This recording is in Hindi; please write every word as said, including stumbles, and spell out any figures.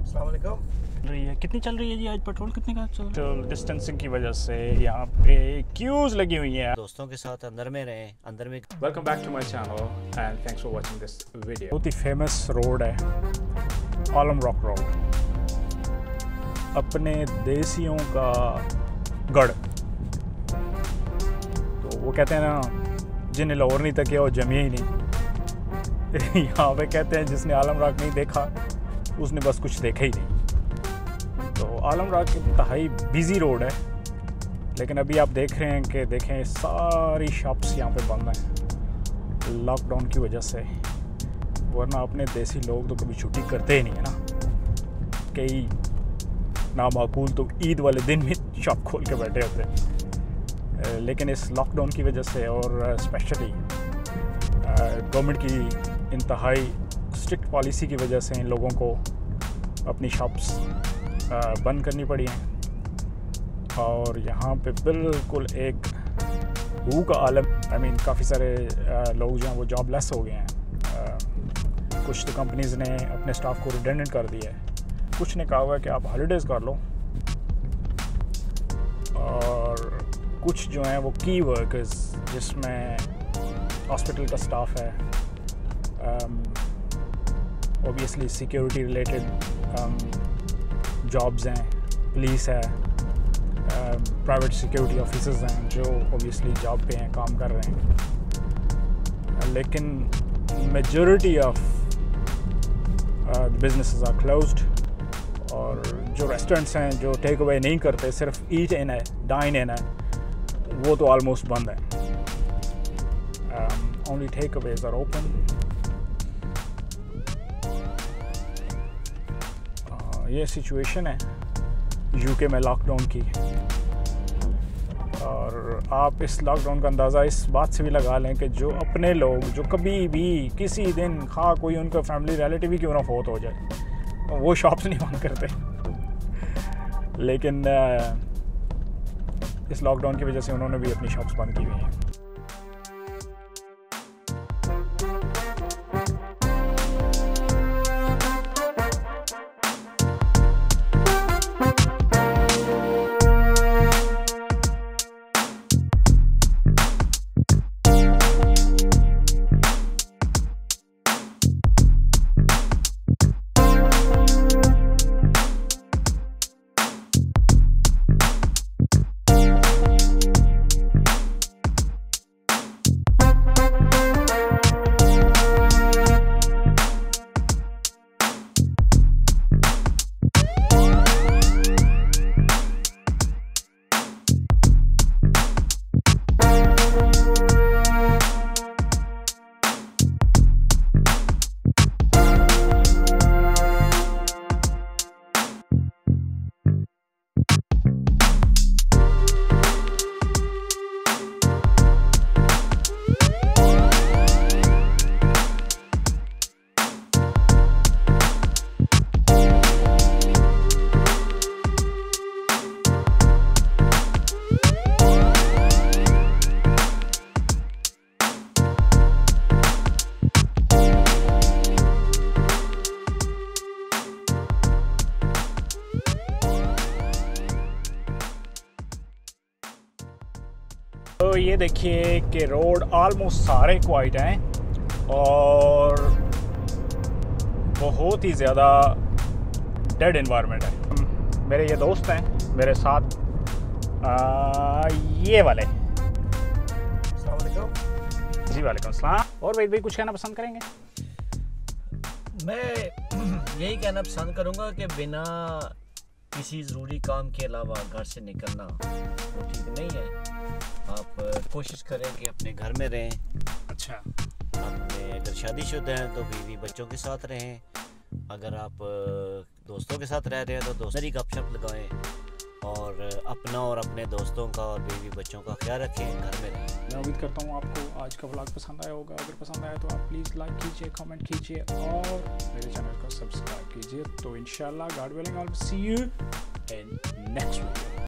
अस्सलाम वालेकुम। रही है कितनी चल रही है जी आज पेट्रोल कितने का चल रहा है? डिस्टेंसिंग की वजह से यहाँ पे क्यूज लगी हुई हैं। दोस्तों के साथ अंदर में रहें, अंदर में। Welcome back to my channel and thanks for watching this video. बहुत ही फेमस रोड है आलम रॉक रोड, अपने देसियों का गढ़। तो वो कहते हैं ना, जिन्हें लाहौर नहीं तकिया वो जमिया ही नहीं। यहाँ पे कहते हैं जिसने आलम रॉक नहीं देखा उसने बस कुछ देखा ही नहीं। तो आलम रॉक इंतहाई बिजी रोड है, लेकिन अभी आप देख रहे हैं कि देखें सारी शॉप्स यहाँ पे बंद हैं लॉकडाउन की वजह से, वरना अपने देसी लोग तो कभी छुट्टी करते ही नहीं है ना। कई नामाकूल तो ईद वाले दिन भी शॉप खोल के बैठे होते हैं, लेकिन इस लॉकडाउन की वजह से और स्पेशली गवर्नमेंट की इंतहाई स्ट्रिक्ट पॉलिसी की वजह से इन लोगों को अपनी शॉप्स बंद करनी पड़ी हैं। और यहाँ पे बिल्कुल एक हू का आलम, आई मीन काफ़ी सारे लोग जो हैं वो जॉबलेस हो गए हैं। कुछ तो कंपनीज़ ने अपने स्टाफ को रिडेंडेंट कर दिया है, कुछ ने कहा हुआ है कि आप हॉलीडेज़ कर लो, और कुछ जो हैं वो की वर्कर्स जिसमें हॉस्पिटल का स्टाफ है, ऑब्वियसली सिक्योरिटी रिलेटेड जॉब्स हैं, पुलिस है, प्राइवेट सिक्योरिटी ऑफिसर्स हैं जो ऑब्वियसली जॉब पे हैं, काम कर रहे हैं, लेकिन majority of businesses are closed. और जो रेस्टोरेंट्स हैं जो टेक अवे नहीं करते, सिर्फ ईट इन है, डाइन इन है, वो तो ऑलमोस्ट बंद है। Only takeaways are open. ये सिचुएशन है यूके में लॉकडाउन की, और आप इस लॉकडाउन का अंदाज़ा इस बात से भी लगा लें कि जो अपने लोग जो कभी भी किसी दिन खा कोई उनका फैमिली रिलेटिव ही क्यों ना फौत हो जाए, वो शॉप्स नहीं बंद करते, लेकिन इस लॉकडाउन की वजह से उन्होंने भी अपनी शॉप्स बंद की हुई हैं। तो ये देखिए कि रोड आलमोस्ट सारे क्वाइट हैं और बहुत ही ज़्यादा डेड एनवायरनमेंट है। मेरे ये दोस्त हैं मेरे साथ, आ, ये वाले। अस्सलाम वालेकुम। जी वालेकुम अस्सलाम। और भाई भाई कुछ कहना पसंद करेंगे? मैं यही कहना पसंद करूँगा कि बिना किसी ज़रूरी काम के अलावा घर से निकलना वो ठीक नहीं है। आप कोशिश करें कि अपने घर में रहें। अच्छा, अपने अगर शादीशुदा हैं तो बीवी बच्चों के साथ रहें, अगर आप दोस्तों के साथ रह रहे हैं तो दोस्तों की गपशप लगाएं, और अपना और अपने दोस्तों का और बीवी बच्चों का ख्याल रखें, घर में रहें। मैं उम्मीद करता हूँ आपको आज का व्लॉग पसंद आया होगा। अगर पसंद आया तो आप प्लीज़ लाइक कीजिए, कमेंट कीजिए और मेरे चैनल को सब्सक्राइब कीजिए। तो इंशाल्लाह God willing I will see you in next video.